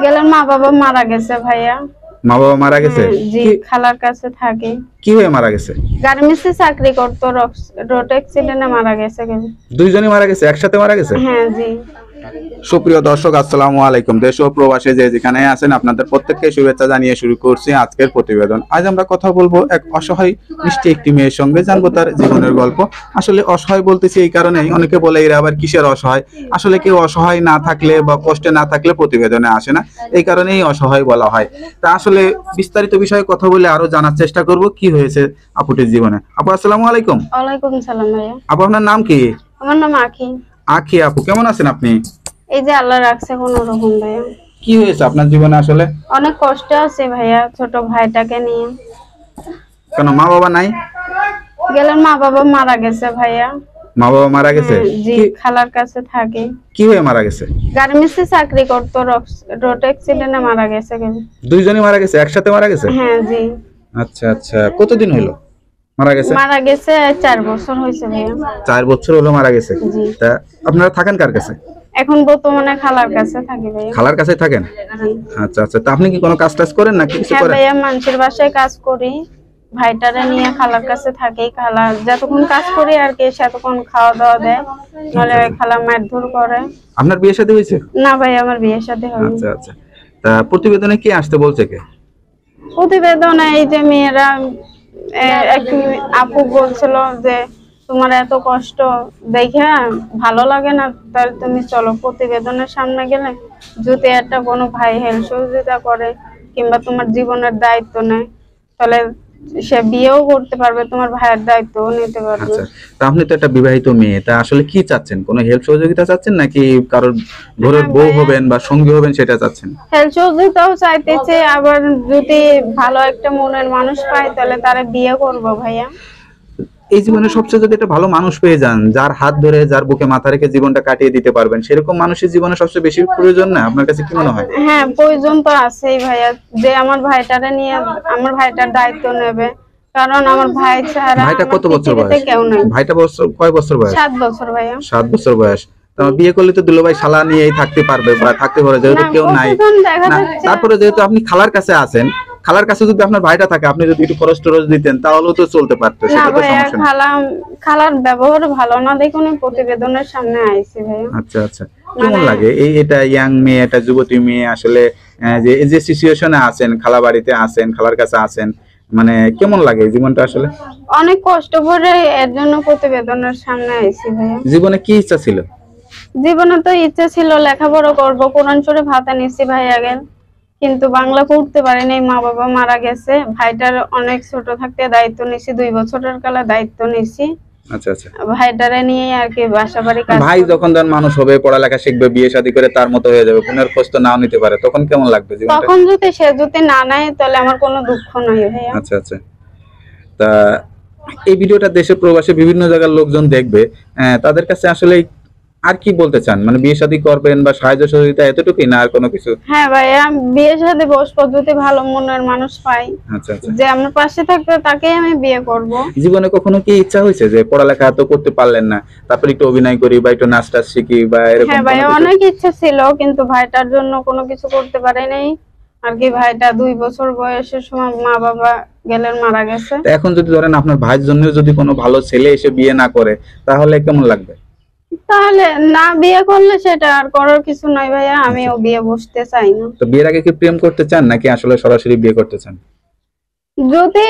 গেলেন মা বাবা মারা গেছে ভাইয়া। মা বাবা মারা গেছে? জি, খালার কাছে থাকে। কি হয়ে মারা গেছে? গার্মেন্টসে চাকরি করতো, রোড অ্যাক্সিডেন্টে মারা গেছে। দুইজনই মারা গেছে, একসাথে মারা গেছে? হ্যাঁ জি। সুপ্রিয় দর্শক, আসসালামু আলাইকুম। দেশ ও প্রবাসে যে যেখানে আছেন আপনাদের প্রত্যেককে শুভেচ্ছা জানিয়ে শুরু করছি আজকের প্রতিবেদন। আজ আমরা কথা বলবো এক অসহায় মিষ্টি একটি মেয়ের সঙ্গে, জানবো তার জীবনের গল্প। আসলে অসহায় বলতেছি এই কারণেই, অনেকে বলে এরা আবার কিসের অসহায়। আসলে কেউ অসহায় না থাকলে বা কষ্টে না থাকলে প্রতিবেদনে আসে না, এই কারণেই অসহায় বলা হয়। তা আসলে বিস্তারিত বিষয়ে কথা বলে আরো জানার চেষ্টা করব কি হয়েছে আপুটির জীবনে। আপু আসসালামু আলাইকুম। ওয়ালাইকুম সালাম ভাইয়া। আপু আপনার নাম কি? আমার নাম আখি। আখি আপু, কেমন আছেন আপনি? এই যে আল্লাহ রাখছে কোনো রকম ভাইয়া। কি হয়েছে আপনার জীবনে আসলে? অনেক কষ্ট আছে ভাইয়া, ছোট ভাইটাকে নিয়ে। কেন মা বাবা নাই? গেলেন মা বাবা মারা গেছে ভাইয়া। মা বাবা মারা গেছে? জি, খালার কাছে থাকে। কি হয়ে মারা গেছে? গার্মেন্টসে চাকরি করতো, রোড অ্যাক্সিডেন্টে মারা গেছে। দুইজনই মারা গেছে, একসাথে মারা গেছে? হ্যাঁ জি। আচ্ছা আচ্ছা, কতদিন হলো মারা গেছে? মারা গেছে 4 বছর হয়েছে ভাইয়া। 4 বছর হলো মারা গেছে। জি। তা আপনারা থাকেন কার কাছে? এখন বর্তমানে খালার কাছে থাকি ভাইয়া। খালার কাছে থাকেন? জি। আচ্ছা আচ্ছা, তা আপনি কি কোনো কাজ টাজ করেন না কিছু হ্যাঁ করেন? ভাইয়া, মানুষের বাসায় কাজ করি, ভাইটারে নিয়ে খালার কাছে থাকি। খালা যতক্ষণ কাজ করি আর কি, সেতক্ষণ খাওয়া দাওয়া দেয়, নাহলে খালা মারধর করে। আপনার বিয়ে শাদী হয়েছে? না ভাই, আমার বিয়ে শাদী হয়নি। আচ্ছা আচ্ছা, তা প্রতিবেদনে কি আসতে বলছে কে? প্রতিবেদনে এই যে মেয়েরা, একটু আপু বলছিল যে তোমার এত কষ্ট দেখে ভালো লাগে না, তাহলে তুমি চলো প্রতিবেদনের সামনে গেলে যদি একটা কোনো ভাই হেল্প সহযোগিতা করে কিংবা তোমার জীবনের দায়িত্ব নেয়, তাহলে সে বিয়েও করতে পারবে, তোমার ভাইয়ের দায়িত্ব নিতে পারবে। আচ্ছা, তা আপনি তো একটা বিবাহিত মেয়ে, তা আসলে কি চাচ্ছেন? কোনো হেল্প সহযোগিতা চাচ্ছেন নাকি কারোর ঘরের বউ হবেন বা সঙ্গী হবেন সেটা চাচ্ছেন? হেল্প সহযোগিতাও চাইতেছে, আবার যদি ভালো একটা মনের মানুষ পাই তাহলে তারা বিয়ে করবো ভাইয়া। এই জীবনে সবচেয়ে যদি একটা ভালো মানুষ পেয়ে যান, যার হাত ধরে যার বুকে মাথা রেখে জীবনটা কাটিয়ে দিতে পারবেন, সেরকম মানুষের জীবনে সবচেয়ে বেশি প্রয়োজন না? আপনার কাছে কি মনে হয়? হ্যাঁ, প্রয়োজন তো আছেই ভাইয়া, যে আমার ভাইটারে নিয়ে আমার ভাইটার দায়িত্ব নেবে, কারণ আমার ভাই ছাড়া ভাইটা কত বছর বয়স? কেউ নাই। ভাইটা কয় বছর বয়স? 7 বছর ভাইয়া। 7 বছর বয়স। তোমার বিয়ে করলে তো দুলাভাই শালা নিয়েই থাকতে পারবে বা থাকতে পারে, যেহেতু কেউ নাই। তারপরে যেহেতু আপনি খালার কাছে আছেন, খালার কাছে যদি আপনার ভাইটা থাকে, আপনি যদি একটু খরচ টরচ দিতেন তাহলেও তো চলতে পারতো, সেটা তো সমস্যা না। খালার ব্যবহার ভালো না দেখে উনি প্রতিবেদনের সামনে আইছি ভাইয়া। আচ্ছা আচ্ছা, কেমন লাগে এটা ইয়াং মেয়ে, এটা যুবতী মেয়ে আসলে যে সিচুয়েশনে আছেন, খালা বাড়িতে আছেন, খালার কাছে আছেন, মানে কেমন লাগে জীবনটা আসলে? অনেক কষ্ট করে এর জন্য প্রতিবেদনের সামনে আইছি ভাইয়া। জীবনে কি ইচ্ছা ছিল? জীবনে তো ইচ্ছা ছিল লেখাপড়া করব, কোরআন শরীফ হাতে নিছি ভাইয়া গেল, কিন্তু বাংলা পড়তে পারিনি, মা বাবা মারা গেছে। ভাইটার অনেক ছোট থাকতে দায়িত্ব নিছি, 2 বছরের কালে দায়িত্ব নিছি। আচ্ছা আচ্ছা, ভাইটারে নিয়ে আর কি বাসা বাড়ি কাজ। ভাই যখন ধর মানুষ হবে, পড়ালেখা শিখবে, বিয়ে শাদী করে তার মতো হয়ে যাবে, পুনের খোঁজ তো নাও নিতে পারে, তখন কেমন লাগবে জীবনটা? তখন যদি সে যদি না নেয় তাহলে আমার কোনো দুঃখ নাই ভাইয়া। আচ্ছা আচ্ছা, তা এই ভিডিওটা দেশে প্রবাসে বিভিন্ন জায়গার লোকজন দেখবে, তাদের কাছে আসলে আর কি বলতে চান? মানে বিয়ে শাদী করবেন বা সাহায্য সহযোগিতা এতটুকুই না আর কোনো কিছু? হ্যাঁ ভাইয়া, বিয়ে শাদী বসবো যদি ভালো মনের মানুষ পাই, আচ্ছা আচ্ছা, যে আমার পাশে থাকবে তাকেই আমি বিয়ে করব। জীবনে কখনো কি ইচ্ছা হয়েছে যে পড়ালেখা তো করতে পারলেন না, তারপর একটু অভিনয় করি বা একটু নাচ টাচ শিখি বা এরকম? হ্যাঁ ভাইয়া, অনেক ইচ্ছা ছিল, কিন্তু ভাইটার জন্য কোনো কিছু করতে পারি নাই আর কি। ভাইটা 2 বছর বয়সের সময় মা বাবা গেলেন মারা গেছে। এখন যদি ধরেন আপনার ভাইয়ের জন্য যদি কোনো ভালো ছেলে এসে বিয়ে না করে, তাহলে কেমন লাগবে? তাহলে না বিয়ে করলে সেটা আর করার কিছু নাই ভাইয়া, আমিও বিয়ে বসতে চাই না। তো বিয়ের আগে কি প্রেম করতে চান নাকি আসলে সরাসরি বিয়ে করতে চান? যদি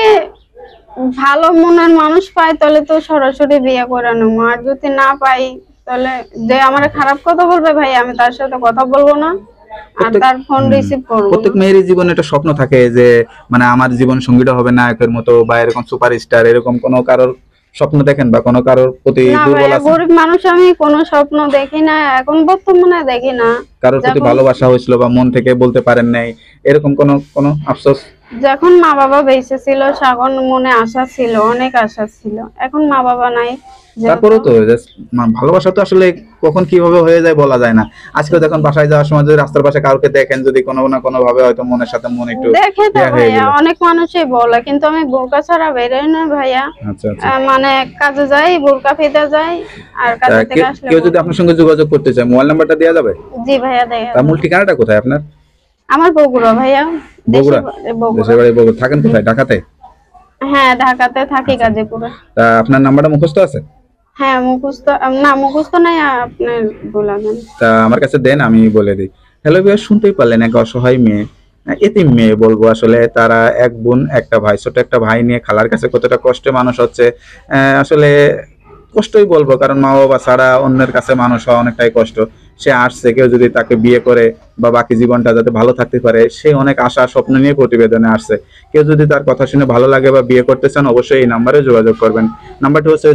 ভালো মনের মানুষ পাই তাহলে তো সরাসরি বিয়ে করে নেবো, আর যদি না পাই তাহলে যে আমার খারাপ কথা বলবে ভাই, আমি তার সাথে কথা বলবো না আর তার ফোন রিসিভ করবো। প্রত্যেক মেয়েরই জীবনে একটা স্বপ্ন থাকে যে মানে আমার জীবন সঙ্গীটা হবে নায়কের মতো বা এরকম সুপারস্টার, এরকম কোনো কারোর স্বপ্ন দেখেন বা কোনো কারোর প্রতি দুর্বল আছেন? গরিব মানুষ, আমি কোনো স্বপ্ন দেখি না, এখন বর্তমানে দেখি না। কারোর প্রতি ভালোবাসা হয়েছিল বা মন থেকে বলতে পারেন নাই, এরকম কোনো আফসোস? যখন মা বাবা বেঁচে ছিল তখন মনে আশা ছিল, অনেক আশা ছিল, এখন মা বাবা নাই। তারপরেও তো ভালোবাসা তো আসলে কখন কিভাবে হয়ে যায় বলা যায় না। আজকে যখন বাসায় যাওয়ার সময় যদি রাস্তার পাশে কাউকে দেখেন, যদি কোনো না কোনো ভাবে হয়তো মনের সাথে মন একটু দেখে তো ভাইয়া, অনেক মানুষই বলে, কিন্তু আমি বোরকা ছাড়া বেরোই না ভাইয়া। আচ্ছা আচ্ছা, মানে কাজে যাই বোরকা ফিতে যাই, আর কাজে থেকে আসলে কেউ যদি আপনার সঙ্গে যোগাযোগ করতে চায় মোবাইল নাম্বারটা দেওয়া যাবে? জি ভাইয়া দেয়। তার মূল ঠিকানাটা কোথায় আপনার? আমার বগুড়া ভাইয়া। বগুড়া? বগুড়া। দেশের বাড়ি বগুড়া। থাকেন কোথায়? ঢাকাতে? হ্যাঁ, ঢাকাতে থাকি, গাজীপুরে। তা আপনার নাম্বারটা মুখস্থ আছে? হ্যাঁ, মুখস্থ না, মুখস্থ নাই, আপনি বলে দেন। তা আমার কাছে দেন, আমি বলে দিই। হ্যালো ভিউয়ার, শুনতেই পারলেন এক অসহায় মেয়ে, এতিম মেয়ে বলবো আসলে। তারা এক বোন একটা ভাই, ছোট একটা ভাই নিয়ে খালার কাছে কতটা কষ্টে মানুষ হচ্ছে। আসলে কষ্টই বলবো, কারণ মা বাবা ছাড়া অন্যের কাছে মানুষ হওয়া অনেকটাই কষ্ট। সে আসছে, কেউ যদি তাকে বিয়ে করে বা বাকি জীবনটা যাতে ভালো থাকতে পারে, সে অনেক আশা স্বপ্ন নিয়ে প্রতিবেদনে আসছে। কেউ যদি তার কথা শুনে ভালো লাগে বা বিয়ে করতে চান, অবশ্যই এই নাম্বারে যোগাযোগ করবেন। নাম্বারটি হচ্ছে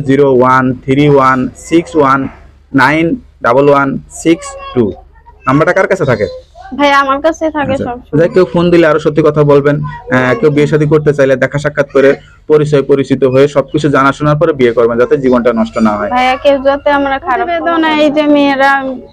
0131619162। নাম্বারটা কার কাছে থাকে? ভাইয়া আমার কাছে থাকে আচ্ছা, সব যাই কেউ ফোন দিলে আরো সত্যি কথা বলবেন। কেউ বিয়ে শাদী করতে চাইলে দেখা সাক্ষাৎ করে পরিচয় পরিচিত হয়ে সবকিছু জানাশোনার পরে বিয়ে করবেন, যাতে জীবনটা নষ্ট না হয়। ভাইয়া। কেউ যাতে আমরা খারাপ বেদনা, এই যে মেয়েরা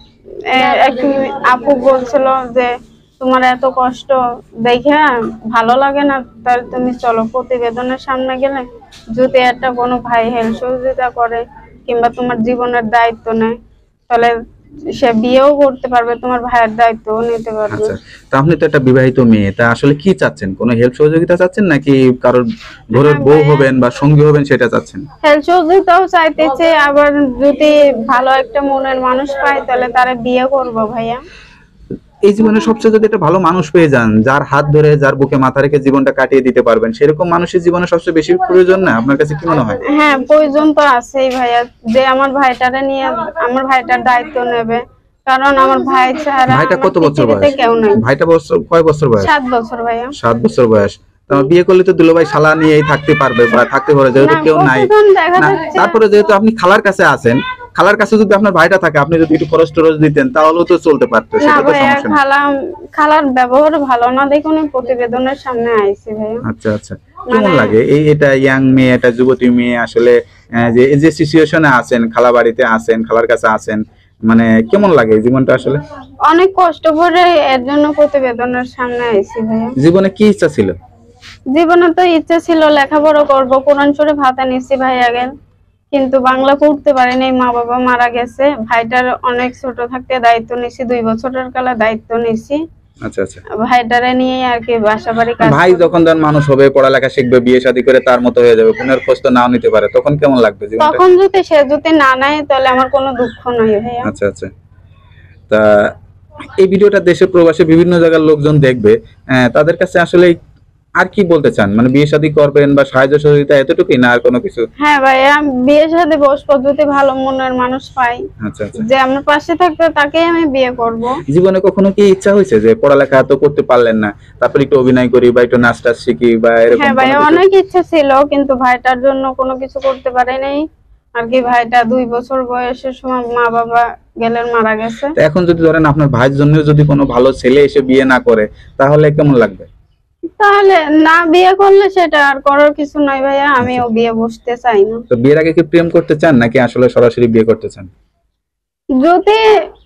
এক আপু বলছিল যে তোমার এত কষ্ট দেখে ভালো লাগে না, তাহলে তুমি চলো প্রতিবেদনের সামনে গেলে যদি একটা কোনো ভাই হেল্প সহযোগিতা করে কিংবা তোমার জীবনের দায়িত্ব নেয়, তাহলে সে বিয়েও করতে পারবে, তোমার ভাইয়ের দায়িত্বও নিতে পারবে। আচ্ছা, তা আপনি তো একটা বিবাহিত মেয়ে, তা আসলে কি চাচ্ছেন? কোনো হেল্প সহযোগিতা চাচ্ছেন নাকি কারোর ঘরের বউ হবেন বা সঙ্গী হবেন সেটা চাচ্ছেন? হেল্প সহযোগিতাও চাইতেছে, আবার যদি ভালো একটা মনের মানুষ পাই তাহলে তারা বিয়ে করবো ভাইয়া। এই জীবনে সবচেয়ে যদি একটা ভালো মানুষ পেয়ে যান, যার হাত ধরে যার বুকে মাথা রেখে জীবনটা কাটিয়ে দিতে পারবেন, সেরকম মানুষের জীবনে সবচেয়ে বেশি প্রয়োজন না? আপনার কাছে কি মনে হয়? হ্যাঁ, প্রয়োজন তো আছেই ভাইয়া, যে আমার ভাইটারে নিয়ে আমার ভাইটার দায়িত্ব নেবে, কারণ আমার ভাই ছাড়া ভাইটা কত বছর পৃথিবীতে বয়স? কেউ নেই। ভাইটা কয় বছর বয়স? 7 বছর ভাইয়া। 7 বছর বয়স। বিয়ে করলে তো দুলাভাই শালা নিয়েই থাকতে পারবে বা থাকতে পারে, যেহেতু কেউ নাই। দেখা না, যাচ্ছে তারপরে যেহেতু আপনি খালার কাছে আছেন, খালার কাছে যদি আপনার ভাইটা থাকে, আপনি যদি একটু খরচ টরচ দিতেন তাহলেও তো চলতে পারতো, না সেটা তো ভাইয়া, সমস্যা না। খালার ব্যবহার ভালো না দেখুন প্রতিবেদনের সামনে আইছি ভাইয়া। আচ্ছা আচ্ছা, কেমন লাগে এটা ইয়াং মেয়ে, এটা যুবতী মেয়ে আসলে, যে এই যে সিচুয়েশনে আছেন, খালা বাড়িতে আছেন, খালার কাছে আছেন, মানে কেমন লাগে এই জীবনটা আসলে? অনেক কষ্ট করে এর জন্য প্রতিবেদনের সামনে আইছি ভাইয়া। জীবনে কি ইচ্ছা ছিল? জীবনে তো ইচ্ছে ছিল লেখাপড়া করব, কোরআন শরীফ হাতে নিচ্ছি ভাইয়া গেল, কিন্তু বাংলা পড়তে পারিনি, মা বাবা মারা গেছে। ভাইটার অনেক ছোট থাকতে দায়িত্ব নিছি, 2 বছরের কালে দায়িত্ব নিছি। আচ্ছা আচ্ছা, ভাইটারে নিয়ে আর কি বাসা বাড়ি কাজ। ভাই যখন ধর মানুষ হবে, পড়ালেখা শিখবে, বিয়ে শাদী করে তার মতো হয়ে যাবে, বোনের খোঁজ তো নাও নিতে পারে, তখন কেমন লাগবে জীবনটা? তখন যদি সে যদি না নেয় তাহলে আমার কোনো দুঃখ নাই ভাইয়া। আচ্ছা আচ্ছা, তা এই ভিডিওটা দেশে প্রবাসে বিভিন্ন জায়গার লোকজন দেখবে, তাদের কাছে আসলে আর কি বলতে চান? মানে বিয়ে শাদী করবেন বা সাহায্য সহযোগিতা, এতটুকুই না আর কোনো কিছু? হ্যাঁ ভাইয়া, বিয়ে শাদী বসবো যদি ভালো মনের মানুষ পাই, আচ্ছা আচ্ছা, যে আমার পাশে থাকবে তাকেই আমি বিয়ে করব। জীবনে কখনো কি ইচ্ছা হয়েছে যে পড়ালেখা তো করতে পারলেন না, তারপর একটু অভিনয় করি বা একটু নাচ টাচ শিখি বা এরকম হ্যাঁ কোনো ভাইয়া, কিছু? অনেক ইচ্ছে ছিল, কিন্তু ভাইটার জন্য কোনো কিছু করতে পারি নাই আর কি। ভাইটা 2 বছর বয়সের সময় মা বাবা গেলেন, মারা গেছে। তো এখন যদি ধরেন আপনার ভাইয়ের জন্য যদি কোনো ভালো ছেলে এসে বিয়ে না করে, তাহলে কেমন লাগবে? তাহলে না বিয়ে করলে সেটা আর করার কিছু নাই ভাইয়া, আমিও বিয়ে বসতে চাই না। তো বিয়ের আগে কি প্রেম করতে চান নাকি আসলে সরাসরি বিয়ে করতে চান? যদি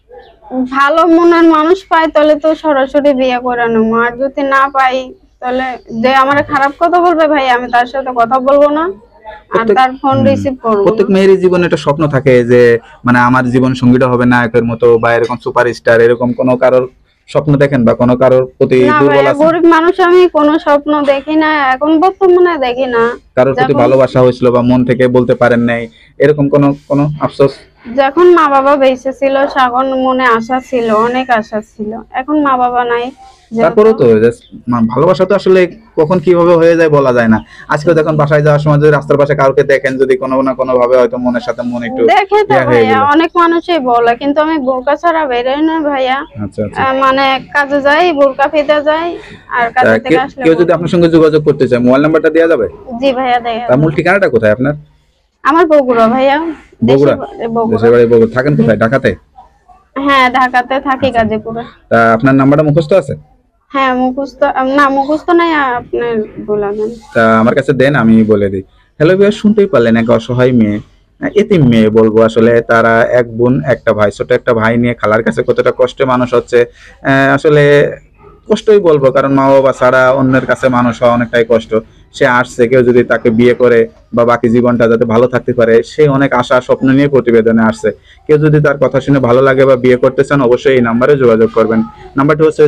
ভালো মনের মানুষ পাই তাহলে তো সরাসরি বিয়ে করে নেবো, আর যদি না পাই তাহলে যে আমার খারাপ কথা বলবে ভাই, আমি তার সাথে কথা বলবো না আর তার ফোন রিসিভ করবো প্রত্যেক না। মেয়েরই জীবনে একটা স্বপ্ন থাকে যে মানে আমার জীবন সঙ্গীটা হবে নায়কের মতো বা এরকম সুপারস্টার, এরকম কোনো কারোর স্বপ্ন দেখেন বা কোনো কারোর প্রতি না দুর্বল ভাইয়া, আছেন? গরিব মানুষ আমি কোনো স্বপ্ন দেখি না, এখন বর্তমানে দেখি না। কারোর প্রতি ভালোবাসা হয়েছিল বা মন থেকে বলতে পারেন নাই, এরকম কোনো কোনো আফসোস? যখন মা বাবা বেঁচে ছিল তখন মনে আশা ছিল, অনেক আশা ছিল, এখন মা বাবা নাই। তারপরেও তো ভালোবাসা তো আসলে কখন কিভাবে হয়ে যায় বলা যায় না। আজকে দেখুন বাসায় যাওয়ার সময় যদি রাস্তার পাশে কাউকে দেখেন, যদি কোনো না কোনো ভাবে হয়তো মনের সাথে মন একটু দেখে তো ইয়া হয়ে ভাইয়া, গেল। অনেক মানুষই বলে, কিন্তু আমি বোরকা ছাড়া বেরোই না ভাইয়া। আচ্ছা আচ্ছা, মানে কাজে যাই, বোরকা ফিতে যাই, আর কাজে থেকে আসলে কেউ যদি আপনার সঙ্গে যোগাযোগ করতে চায়, মোবাইল নাম্বারটা দেওয়া যাবে? জি ভাইয়া দেয়। তার মূল ঠিকানাটা কোথায় আপনার? আমার বগুড়া ভাইয়া। বগুড়া? বগুড়া। দেশের বাড়ি বগুড়া। থাকেন কোথায়? ঢাকাতে? হ্যাঁ, ঢাকাতে থাকি, গাজীপুরে। তা আপনার নাম্বারটা মুখস্থ আছে? হ্যাঁ, মুখস্থ না, মুখস্থ নাই, আপনি বলে দেন। তা আমার কাছে দেন, আমি বলে দিই। হ্যালো ভিউয়ার, শুনতেই পারলেন এক অসহায় মেয়ে, এতিম মেয়ে বলবো আসলে। তারা এক বোন একটা ভাই, ছোট একটা ভাই নিয়ে খালার কাছে কতটা কষ্টে মানুষ হচ্ছে। আসলে কষ্টই বলবো, কারণ মা বাবা ছাড়া অন্যের কাছে মানুষ হওয়া অনেকটাই কষ্ট। সে আসছে, কেউ যদি তাকে বিয়ে করে বা বাকি জীবনটা যাতে ভালো থাকতে পারে, সে অনেক আশা স্বপ্ন নিয়ে প্রতিবেদনে আসছে। কেউ যদি তার কথা শুনে ভালো লাগে বা বিয়ে করতে চান, অবশ্যই এই নাম্বারে যোগাযোগ করবেন। নাম্বারটি হচ্ছে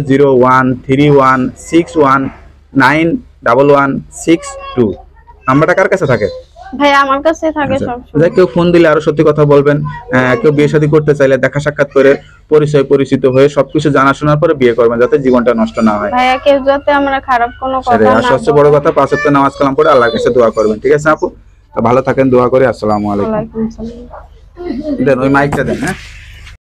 0131619162। নাম্বারটা কার কাছে থাকে? ভাই আমার কাছে থাকে আচ্ছা, সবসময়। যাই কেউ ফোন দিলে আরো সত্যি কথা বলবেন। কেউ বিয়ে শাদী করতে চাইলে দেখা সাক্ষাৎ করে পরিচয় পরিচিত হয়ে সবকিছু জানা শোনার পরে বিয়ে করবেন, যাতে জীবনটা নষ্ট না হয়। ভাইয়া কেউ যাতে আমরা খারাপ কোনো কথা আর না সবচেয়ে বড় কথা 5 ওয়াক্ত নামাজ কালাম পড়ে আল্লাহর কাছে দোয়া করবেন। ঠিক আছে আপু, তো ভালো থাকেন, দোয়া করি। আসসালামু আলাইকুম। ওয়ালাইকুম আসসালাম। দেন ওই মাইকটা দেন। হ্যাঁ।